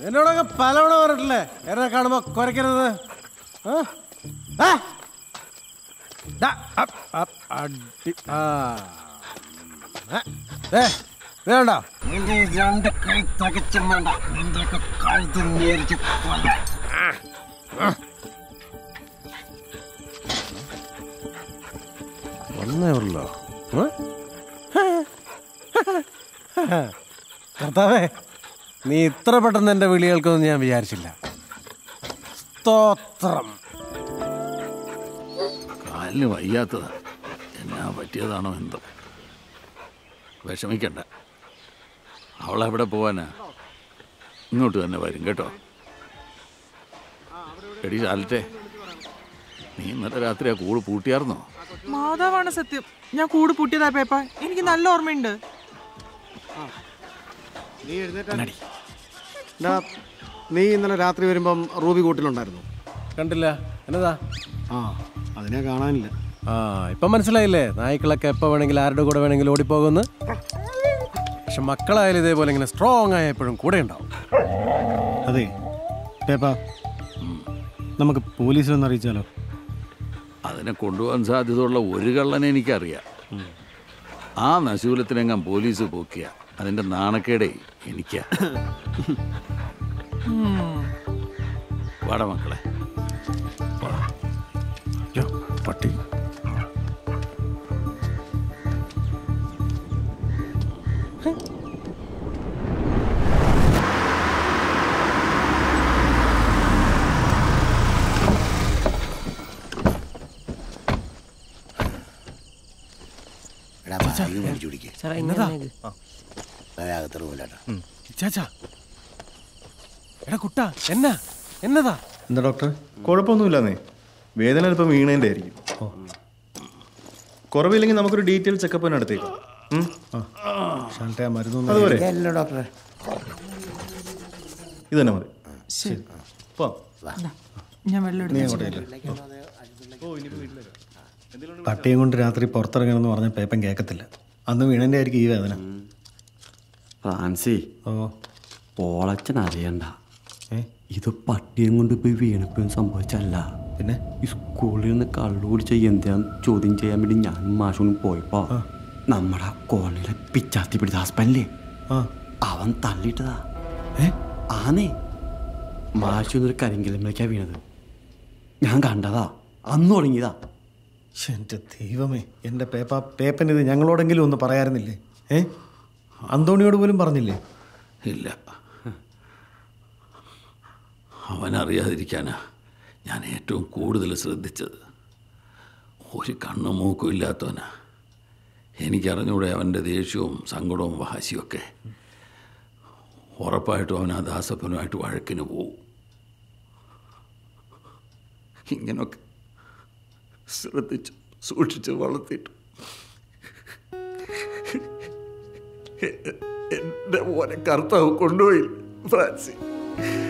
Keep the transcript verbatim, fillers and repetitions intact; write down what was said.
എന്നോടൊക്കെ പലവണ പറഞ്ഞിട്ടില്ലേ എന്നെ കാണുമ്പോ കുരയ്ക്കരുത്. വേണ്ട രണ്ട് കൈ തകച്ചും വേണ്ട എന്തൊക്കെ കഴുത്ത് നേരിച്ച് വന്നേവല്ലോ. കർത്താവേ, നീ ഇത്ര പെട്ടെന്ന് എന്റെ വിളി കേൾക്കുമെന്ന് ഞാൻ വിചാരിച്ചില്ല. സ്തോത്രം. കാലിന് വയ്യാത്തതാ, എന്നാ പറ്റിയതാണോ എന്തോ. വിഷമിക്കണ്ട, അവളെവിടെ പോവാനാ, ഇങ്ങോട്ട് തന്നെ വരും കേട്ടോ. എടി ചാലത്തെ, നീ ഇന്നലെ രാത്രി ആ കൂട് പൂട്ടിയാർന്നോ? മാതാവാണ് സത്യം, ഞാൻ കൂട് പൂട്ടിയതാ പേപ്പ. എനിക്ക് നല്ല ഓർമ്മയുണ്ട്. നീ ഇന്നലെ രാത്രി വരുമ്പം റൂബി കൂട്ടിലുണ്ടായിരുന്നു. കണ്ടില്ല? എന്നതാ? ആ, അതിനെ കാണാനില്ല. ആ, ഇപ്പൊ മനസ്സിലായില്ലേ നായ്ക്കളൊക്കെ എപ്പോ വേണമെങ്കിലും ആരുടെ കൂടെ വേണമെങ്കിലും ഓടിപ്പോകുന്നു. പക്ഷെ മക്കളായാലും ഇതേപോലെ ഇങ്ങനെ സ്ട്രോങ് ആയ എപ്പോഴും കൂടെ ഉണ്ടാവും. അതെ പേപ്പ, നമുക്ക് പോലീസിലൊന്ന് അറിയിച്ചാലോ? അതിനെ കൊണ്ടുപോകാൻ സാധ്യതയുള്ള ഒരു കള്ളനെ എനിക്കറിയാം. ആ നശൂലത്തിനെങ്ങാൻ പോലീസ് പോക്കിയ അതിൻ്റെ നാണക്കേടേ എനിക്കാ. വാട മക്കളെ, പട്ടി. എന്താ ഡോക്ടർ? കുഴപ്പമൊന്നുമില്ലെന്നേ, വേദന അല്പം വീണേൻ്റെ ആയിരിക്കും. കുറവില്ലെങ്കിൽ നമുക്കൊരു ഡീറ്റെയിൽ ചെക്കപ്പ് തന്നെ നടത്തേക്കാം. അതുപോലെ ഇത് തന്നെ മതി. പട്ടിയും കൊണ്ട് രാത്രി പുറത്തിറങ്ങണമെന്ന് പറഞ്ഞ പേപ്പൻ കേൾക്കത്തില്ല. അന്ന് വീണേൻ്റെ ആയിരിക്കും ഈ വേദന. ഫ്രാൻസി, ഓളച്ചൻ അറിയണ്ട, ഇത് പട്ടിയും കൊണ്ട് പോയി വീണപ്പോഴും സംഭവിച്ചല്ല. പിന്നെ ഈ സ്കൂളിൽ നിന്ന് കള്ളു കുടിച്ച എന്താന്ന് ചോദ്യം ചെയ്യാൻ വേണ്ടി ഞാൻ മാഷും പോയപ്പോ നമ്മുടെ കോളനിയിലെ പിച്ചാത്തി പിടിച്ച ഹസ്ബൻഡില്ലേ, അവൻ തള്ളിയിട്ടതാ. ആന്നേ, മാഷൊന്നൊരു കരിങ്കലമ്മയ്ക്കാ വീണത്. ഞാൻ കണ്ടതാ, അന്ന് തുടങ്ങിയതാ. എൻ്റെ ദൈവമേ, എൻ്റെ പേപ്പ പേപ്പൻ ഇത് ഞങ്ങളോടെങ്കിലും ഒന്ന് പറയാറുന്നില്ലേ? ഏ അന്തോണിയോട് പോലും പറഞ്ഞില്ലേ? ഇല്ല, അവനറിയാതിരിക്കാനാ ഞാൻ ഏറ്റവും കൂടുതൽ ശ്രദ്ധിച്ചത്. ഒരു കണ്ണും മൂക്കും ഇല്ലാത്തവനാ. എനിക്കറിഞ്ഞൂടെ അവൻ്റെ ദേഷ്യവും സങ്കടവും വാശിയൊക്കെ. ഉറപ്പായിട്ടും അവൻ ആ ദാസപ്പനുമായിട്ട് വഴക്കിന് പോവും. ഇങ്ങനൊക്കെ ശ്രദ്ധിച്ച് സൂക്ഷിച്ച് വളർത്തിയിട്ട് എൻ്റെ മോനെ കർത്താവ് കൊണ്ടുപോയി ഫ്രാൻസി.